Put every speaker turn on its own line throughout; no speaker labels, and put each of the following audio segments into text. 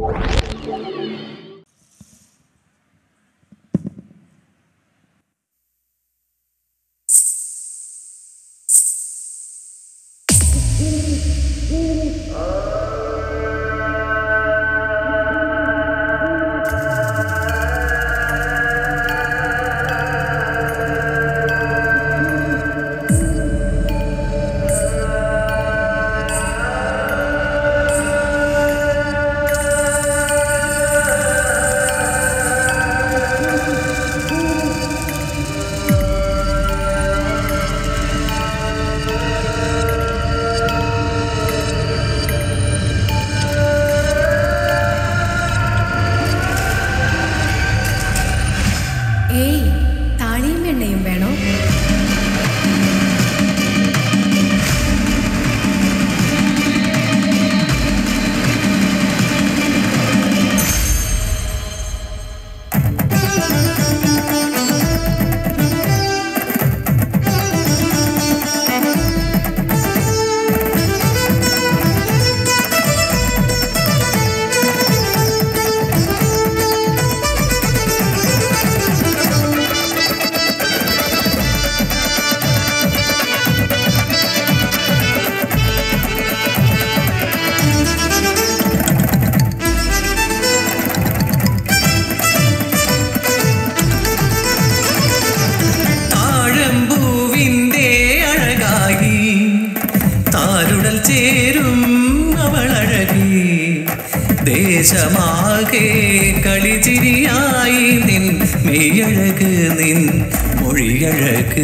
ദേശമാകെ കളിചിരിയായി നിൻ മെയ്യഴക് നിൻ മൊഴിയഴക്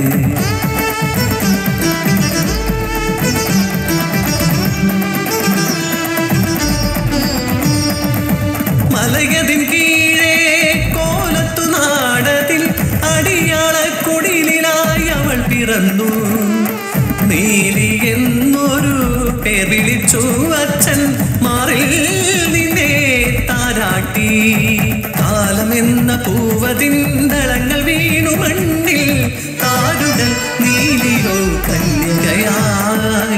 മലയതിൻ കീഴേ കോലത്തു നാടതിൽ അടിയാളക്കുടിലായി അവൾ പിറന്നു നീലി എന്നൊരു പേർ വിളിച്ചു അച്ഛൻ മാറിൽ നിന്നെ താരാട്ടി കാലമെന്ന പൂവതിൻ ദളങ്ങൾ വീണു മണ്ണിൽ താരുടൽ നീലിയോ കന്യകയായി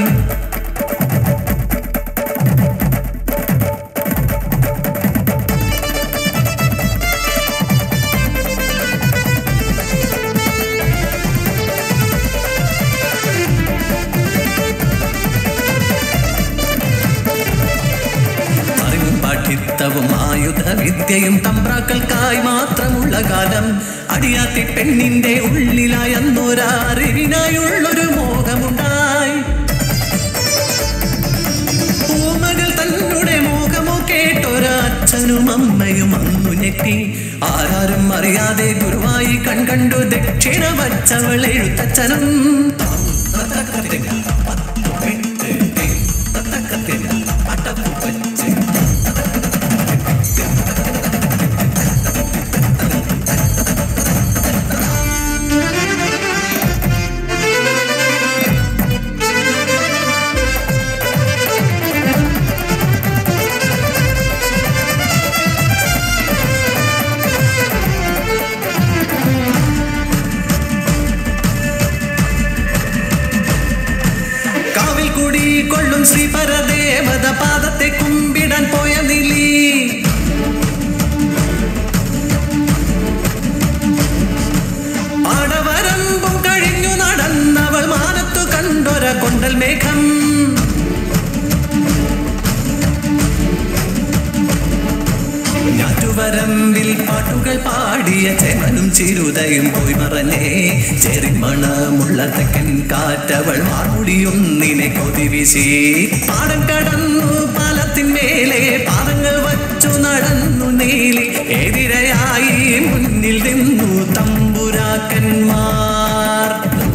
ആയുധ വിദ്യയും തമ്പ്രാക്കൾക്കായി മാത്രമുള്ള കാലം അടിയാത്തി പെണ്ണിന്റെ ഉള്ളിലായെന്നൊരറിവിനായുള്ളൊരു മോഹമുണ്ടായി പൂമകൾ തന്നെ മോഹമോ കേട്ടൊരച്ഛനും അമ്മയും അന്നു ഞെട്ടി ആരാരും അറിയാതെ ഗുരുവായി കൺകണ്ടു ദക്ഷിണ വച്ചവൾ എഴുത്തച്ഛനും കൊള്ളും ശ്രീ പരദേവത പാദത്തെ കുമ്പിടാൻ പോയ നിലി പാടവരമ്പും കഴിഞ്ഞു നടന്നവൾ മാനത്തു കണ്ടൊര കൊണ്ടൽ മേഘം ഞാറ്റുവരമ്പിൽ പാട്ടുകൾ പാടിയ ചെമനും ചിരുതയും പോയി മറഞ്ഞേ ചെറിമണമുള്ള തെക്കൻ കാറ്റവൾ മാറുടിയൊന്നിനെ കൊതിവിശി പാടം കടന്നു പാലത്തിന്മേലെ പാദങ്ങൾ വച്ചു നടന്നു നീലി എതിരയായി മുന്നിൽ നിന്നു തമ്പുരാക്കന്മാർ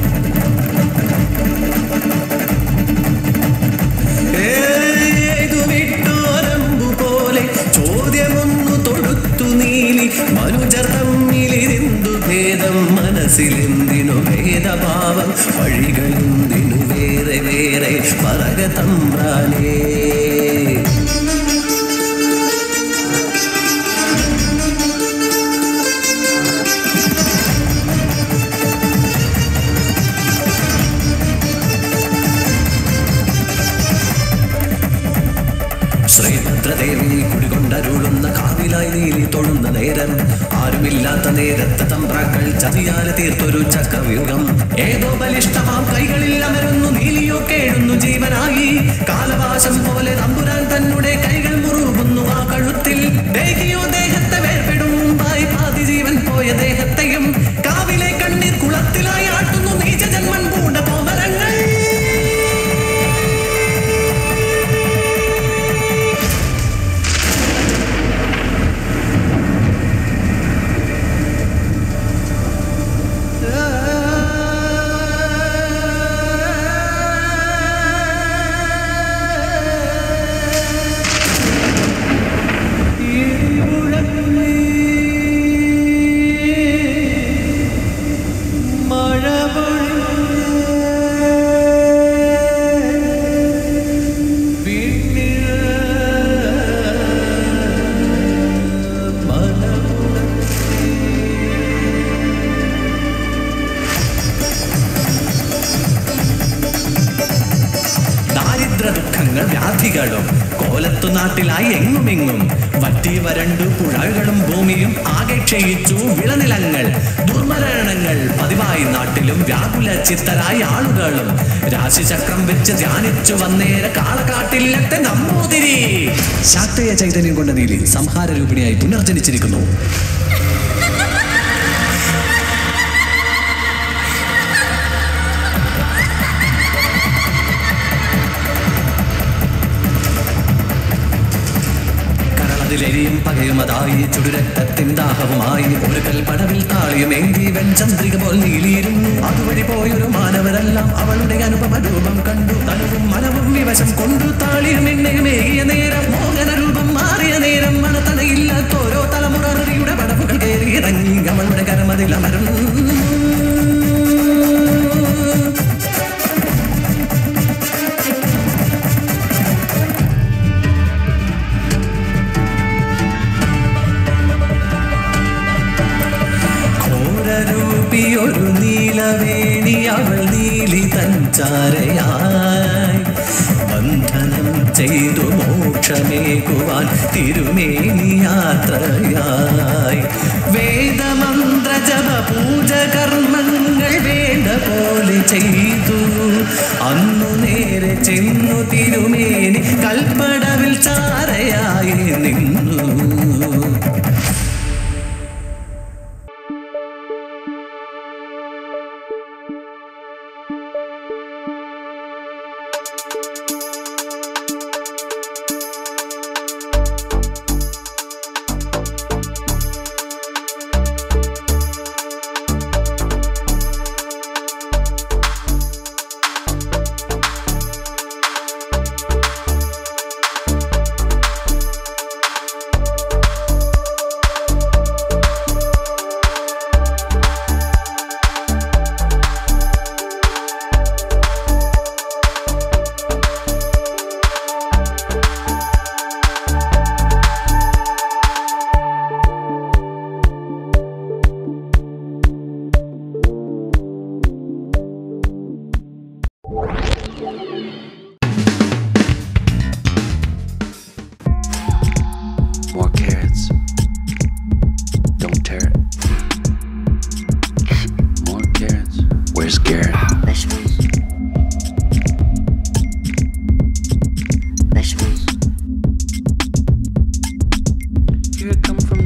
വിട്ടോരമ്പു പോലെ ചോദ്യമൊന്നു തൊടുത്തു നീലി മനുജർ തമ്മിലിരുന്നു ഭേദം മനസ്സിലെന്തിനു ഭേദഭാവം വഴികളെന്തിനു വേറെ വേറെ പറക തമ്പ്രാനേ ശ്രീഭദ്രദേവി കുടികൊണ്ട കൊണ്ടരുളുന്ന കാവിലായി നീലി തൊഴുന്ന നേരം ആരുമില്ലാത്ത നേരത്തെ തമ്പ്രാക്കൾ ചതിയാല തീർത്തൊരു ചക്രവ്യൂഹം ഏതോ ബലിഷ്ടമാം കൈകളിൽ അമരുന്നു നീലിയോ കേഴുന്നു ജീവനായി കാലവാശം പോലെ തമ്പുരാൻ തന്നെ കൈകൾ മുറുകുന്നു ആ കഴുത്തിൽ ദേഹിയോ ദേഹത്തെ വേർപെടും മുമ്പായി പാതി ജീവൻ പോയ ദേഹത്തെയും കാവിലെ കണ്ണീർ കുളത്തിലായി ആട്ടുന്നു നീച ജന്മൻ പൂണ്ട കോമരങ്ങൾ ദുഃഖങ്ങൾ വ്യാധികളും കോലത്തു നാട്ടിലായി എങ്ങുമെങ്ങും വറ്റി വരണ്ടു പുഴകളും ഭൂമിയും ആകെ ക്ഷയിച്ചു വിളനിലങ്ങൾ ദുർമരണങ്ങൾ പതിവായി നാട്ടിലും വ്യാകുല ചിത്തരായി ആളുകളും രാശിചക്രം വെച്ച് ധ്യാനിച്ചു വന്നേര കാളകാട്ടില്ലത്തെ നമ്പൂതിരി ശാക്തേയ ചൈതന്യം കൊണ്ട് നീലി സംഹാര രൂപിണിയായി പുനർജനിച്ചിരിക്കുന്നു. ിലെരിയും പകയുമതായി ചുടുരക്തത്തിൻ ദാഹവുമായി ഒരു കൽപ്പടവിൽ താളിയുമേന്തി വെൺചന്ദ്രിക പോൽ നീലിയിരുന്നു. അതുവഴി പോയൊരു മാനവരെല്ലാം അവളുടെ അനുപമ രൂപം കണ്ടു. തനുവും മനവും വിവശം കൊണ്ടു താളിയും എണ്ണയുമേകിയ നേരം മോഹന രൂപം മാറിയ നേരം മനത്തണയില്ലാത്തോരോ തലമുറയുടെ പടവുകൾ കയറി ഇറങ്ങി അവളുടെ കരമതിൽ അമരും. ഒരു നീലവേണി അവൾ നീലി തഞ്ചാരയായി ബന്ധനം ചെയ്തു മോക്ഷമേകുവാൻ തിരുമേനി യാത്രയായി വേദമന്ത്ര ജപ പൂജ കർമ്മങ്ങൾ വേണ്ട പോലെ ചെയ്തു. അന്നു നേരെ ചെന്നു തിരുമേനി കൽപ്പടവിൽ ചാരയായി നിന്നു.
More carrots. Don't tear it. More carrots. Where's Garrett?
Vegetables. Vegetables.
Here it come from